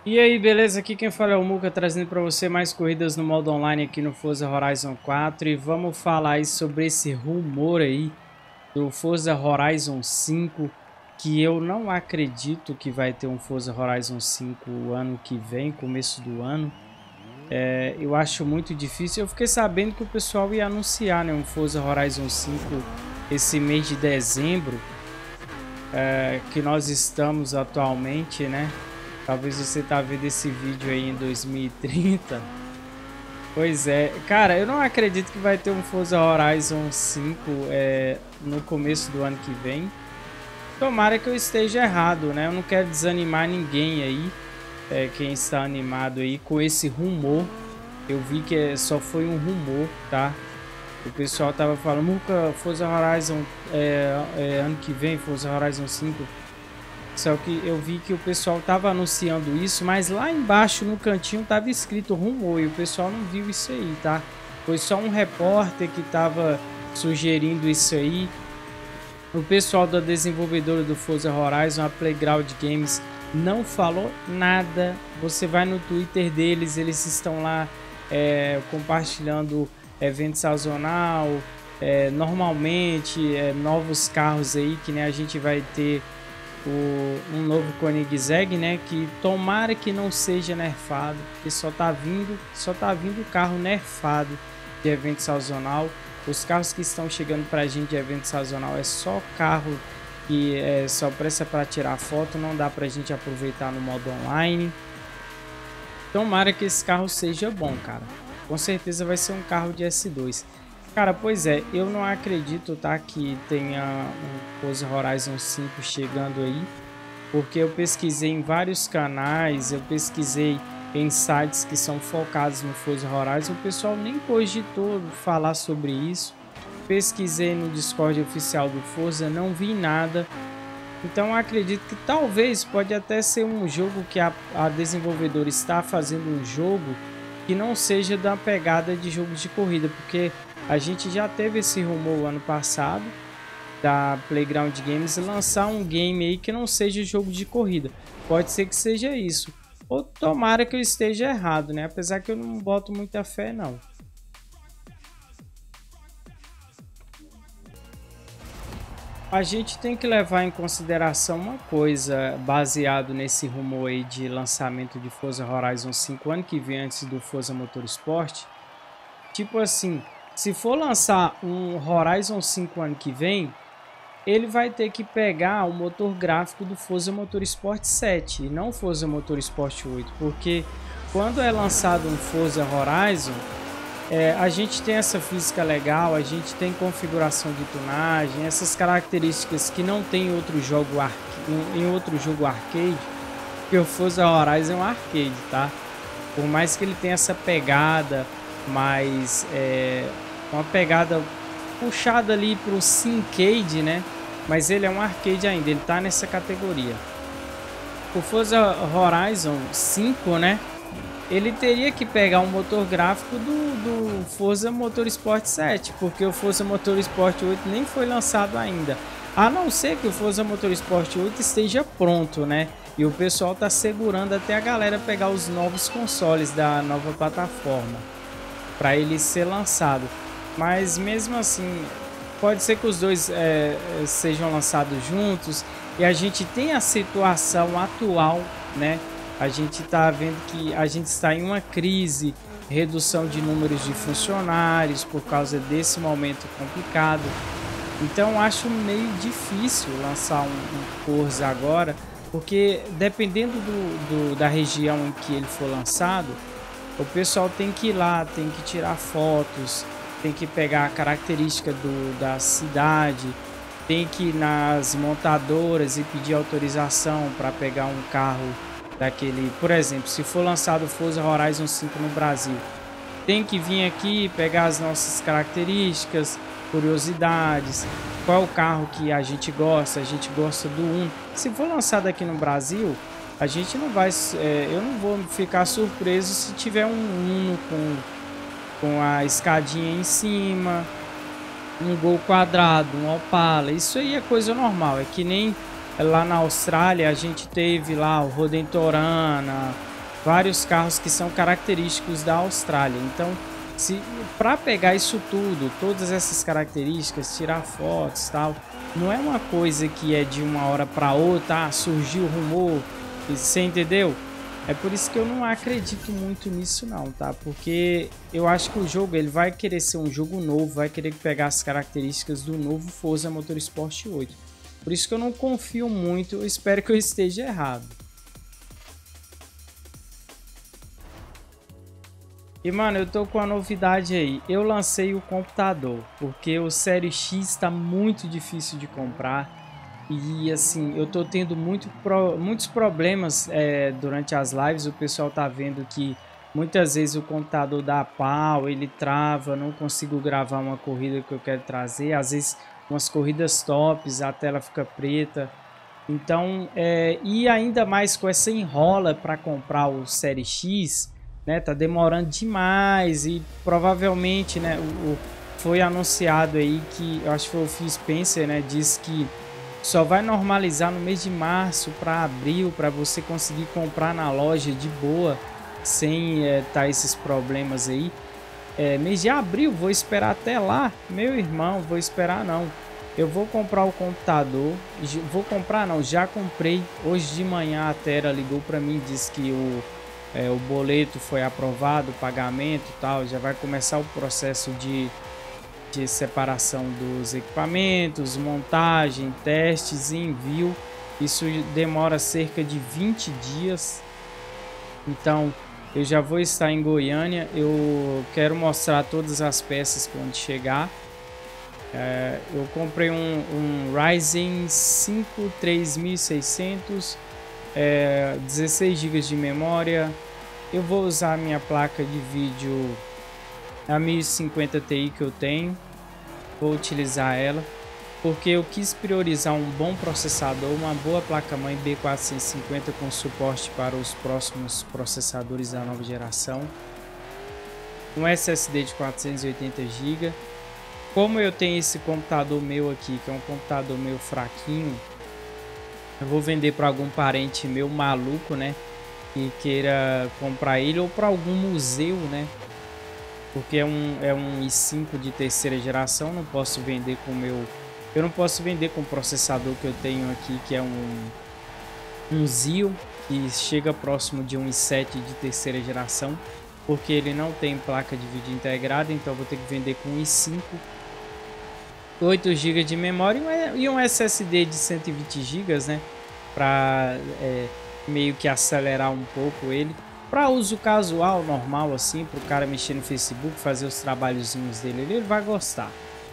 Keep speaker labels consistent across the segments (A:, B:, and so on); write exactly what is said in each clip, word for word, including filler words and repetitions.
A: E aí, beleza? Aqui quem fala é o Muka, trazendo para você mais corridas no modo online aqui no Forza Horizon quatro. E vamos falar aí sobre esse rumor aí do Forza Horizon cinco, que eu não acredito que vai ter um Forza Horizon cinco o ano que vem, começo do ano. É, eu acho muito difícil. Eu fiquei sabendo que o pessoal ia anunciar, né, um Forza Horizon cinco esse mês de dezembro, é, que nós estamos atualmente, né? Talvez você tá vendo esse vídeo aí em dois mil e trinta. Pois é, cara, eu não acredito que vai ter um Forza Horizon cinco é, no começo do ano que vem. Tomara que eu esteja errado, né? Eu não quero desanimar ninguém aí, é, quem está animado aí com esse rumor. Eu vi que é, só foi um rumor, tá? O pessoal tava falando, nunca Forza Horizon é, é, ano que vem, Forza Horizon cinco. Só que eu vi que o pessoal tava anunciando isso, mas lá embaixo no cantinho tava escrito rumor e o pessoal não viu isso aí, tá? Foi só um repórter que tava sugerindo isso aí. O pessoal da desenvolvedora do Forza Horizon, a Playground Games, não falou nada. Você vai no Twitter deles, eles estão lá é, compartilhando evento sazonal, é, normalmente é, novos carros aí, que né, a gente vai ter O, um novo Koenigsegg, né? Que tomara que não seja nerfado, porque só tá vindo, só tá vindo carro nerfado de evento sazonal. Os carros que estão chegando pra gente de evento sazonal é só carro que é só presta para tirar foto, não dá pra gente aproveitar no modo online. Tomara que esse carro seja bom, cara. Com certeza vai ser um carro de S dois. Cara, pois é, eu não acredito, tá, que tenha um Forza Horizon cinco chegando aí, porque eu pesquisei em vários canais, eu pesquisei em sites que são focados no Forza Horizon, o pessoal nem cogitou falar sobre isso. Pesquisei no Discord oficial do Forza, não vi nada. Então eu acredito que talvez pode até ser um jogo que a, a desenvolvedora está fazendo um jogo que não seja da pegada de jogos de corrida, porque a gente já teve esse rumor ano passado da Playground Games lançar um game aí que não seja jogo de corrida. Pode ser que seja isso. Ou tomara que eu esteja errado, né? Apesar que eu não boto muita fé, não. A gente tem que levar em consideração uma coisa, baseado nesse rumor aí de lançamento de Forza Horizon cinco ano que vem antes do Forza Motorsport. Tipo assim, se for lançar um Horizon cinco ano que vem, ele vai ter que pegar o motor gráfico do Forza Motorsport sete e não Forza Motorsport oito, porque quando é lançado um Forza Horizon, é, a gente tem essa física legal, a gente tem configuração de tunagem, essas características que não tem em outro jogo, em outro jogo arcade, porque o Forza Horizon é um arcade, tá? Por mais que ele tenha essa pegada, mais é, uma pegada puxada ali para o Syncade, né? Mas ele é um arcade ainda, ele tá nessa categoria. O Forza Horizon cinco, né? Ele teria que pegar um motor gráfico do, do Forza Motorsport sete, porque o Forza Motorsport oito nem foi lançado ainda. A não ser que o Forza Motorsport oito esteja pronto, né? E o pessoal tá segurando até a galera pegar os novos consoles da nova plataforma para ele ser lançado. Mas mesmo assim, pode ser que os dois é, sejam lançados juntos e a gente tem a situação atual, né? A gente está vendo que a gente está em uma crise, redução de números de funcionários por causa desse momento complicado. Então acho meio difícil lançar um, um Forza agora, porque dependendo do, do, da região em que ele for lançado, o pessoal tem que ir lá, tem que tirar fotos, tem que pegar a característica do, da cidade, tem que ir nas montadoras e pedir autorização para pegar um carro daquele, por exemplo, se for lançado o Forza Horizon cinco no Brasil, tem que vir aqui pegar as nossas características, curiosidades, qual é o carro que a gente gosta, a gente gosta do Uno. Se for lançado aqui no Brasil, a gente não vai, é, eu não vou ficar surpreso se tiver um Uno com, com a escadinha em cima, um Gol quadrado, um Opala, isso aí é coisa normal, é que nem lá na Austrália a gente teve lá o Rodentorana, vários carros que são característicos da Austrália. Então, se para pegar isso tudo, todas essas características, tirar fotos e tal, não é uma coisa que é de uma hora para outra, ah, surgiu o rumor, você entendeu? É por isso que eu não acredito muito nisso não, tá? Porque eu acho que o jogo ele vai querer ser um jogo novo, vai querer pegar as características do novo Forza Motorsport oito. Por isso que eu não confio muito, eu espero que eu esteja errado. E mano, eu tô com a novidade aí, eu lancei o computador, porque o Série X tá muito difícil de comprar. E assim, eu tô tendo muito pro, muitos problemas é, durante as lives, o pessoal tá vendo que muitas vezes o computador dá pau, ele trava, não consigo gravar uma corrida que eu quero trazer, às vezes umas corridas tops, a tela fica preta. Então, é, e ainda mais com essa enrola para comprar o Série X, né? Tá demorando demais e provavelmente, né? O, o, foi anunciado aí que, eu acho que foi o Phil Spencer, né? Diz que só vai normalizar no mês de março para abril, para você conseguir comprar na loja de boa, sem é, tá esses problemas aí. É, mês de abril, vou esperar até lá, meu irmão, vou esperar não. Eu vou comprar o computador, vou comprar não, já comprei. Hoje de manhã a Tera ligou para mim, disse que o, é, o boleto foi aprovado, o pagamento e tal, já vai começar o processo de, de separação dos equipamentos, montagem, testes e envio. Isso demora cerca de vinte dias, então eu já vou estar em Goiânia. Eu quero mostrar todas as peças quando chegar. É, eu comprei um, um Ryzen cinco três mil e seiscentos, é, dezesseis gigas de memória. Eu vou usar a minha placa de vídeo a mil e cinquenta Ti que eu tenho. Vou utilizar ela porque eu quis priorizar um bom processador, uma boa placa-mãe B quatrocentos e cinquenta com suporte para os próximos processadores da nova geração, um S S D de quatrocentos e oitenta gigas. Como eu tenho esse computador meu aqui, que é um computador meio fraquinho, eu vou vender para algum parente meu maluco, né, que queira comprar ele, ou para algum museu, né, porque é um, é um i cinco de terceira geração, não posso vender com o meu... Eu não posso vender com o processador que eu tenho aqui, que é um, um Xeon, que chega próximo de um i sete de terceira geração, porque ele não tem placa de vídeo integrada, então eu vou ter que vender com um i cinco, oito gigas de memória e um S S D de cento e vinte gigas, né, para é, meio que acelerar um pouco ele, para uso casual, normal, assim, para o cara mexer no Facebook, fazer os trabalhozinhos dele, ele vai gostar.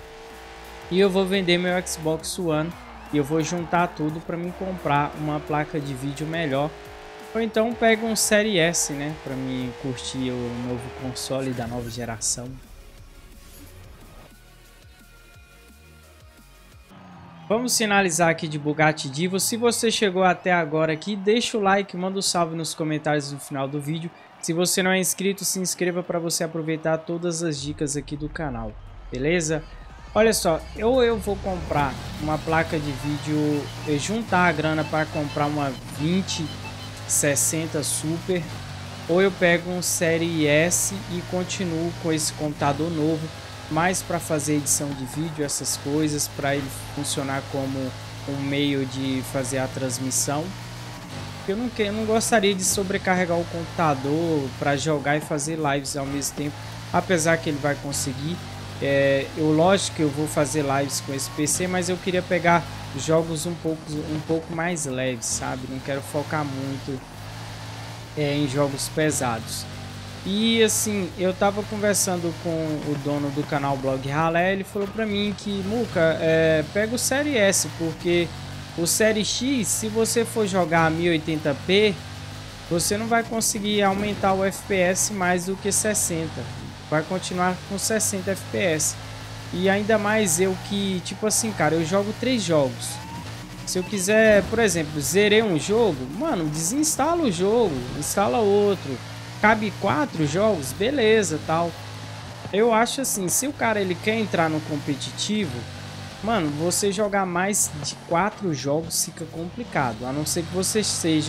A: E eu vou vender meu Xbox One e eu vou juntar tudo para me comprar uma placa de vídeo melhor. Ou então pego um Série S, né, para me curtir o novo console da nova geração. Vamos finalizar aqui de Bugatti Divo. Se você chegou até agora aqui, deixa o like, manda um salve nos comentários no final do vídeo. Se você não é inscrito, se inscreva para você aproveitar todas as dicas aqui do canal, beleza? Olha só, eu, eu vou comprar uma placa de vídeo, juntar a grana para comprar uma vinte sessenta Super, ou eu pego um Série S e continuo com esse computador novo, mais para fazer edição de vídeo, essas coisas, para ele funcionar como um meio de fazer a transmissão. Eu não, eu não gostaria de sobrecarregar o computador para jogar e fazer lives ao mesmo tempo, apesar que ele vai conseguir. É, eu lógico que eu vou fazer lives com esse P C, mas eu queria pegar jogos um pouco, um pouco mais leves, sabe? Não quero focar muito é, em jogos pesados. E assim, eu tava conversando com o dono do canal Blog Ralé, ele falou pra mim que, Muca, é, pega o Série S, porque o Série X, se você for jogar a mil e oitenta p, você não vai conseguir aumentar o F P S mais do que sessenta. Vai continuar com sessenta F P S. E ainda mais eu que, tipo assim, cara, eu jogo três jogos. Se eu quiser, por exemplo, zerei um jogo, mano, desinstala o jogo, instala outro. Cabe quatro jogos, beleza, tal. Eu acho assim, se o cara ele quer entrar no competitivo, mano, você jogar mais de quatro jogos fica complicado, a não ser que você seja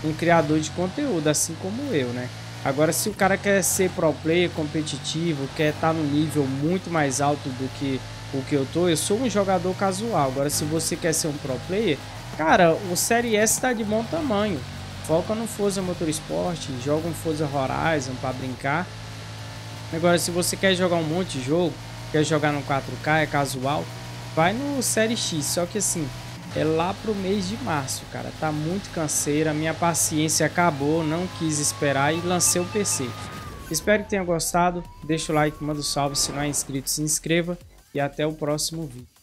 A: um criador de conteúdo, assim como eu, né? Agora, se o cara quer ser pro player competitivo, quer estar no nível muito mais alto do que o que eu tô, eu sou um jogador casual. Agora, se você quer ser um pro player, cara, o Série S tá de bom tamanho. Foca no Forza Motorsport, joga um Forza Horizon para brincar. Agora, se você quer jogar um monte de jogo, quer jogar no quatro K, é casual, vai no Série X. Só que assim, é lá pro mês de março, cara. Tá muito canseira, minha paciência acabou, não quis esperar e lancei o P C. Espero que tenha gostado. Deixa o like, manda um salve. Se não é inscrito, se inscreva. E até o próximo vídeo.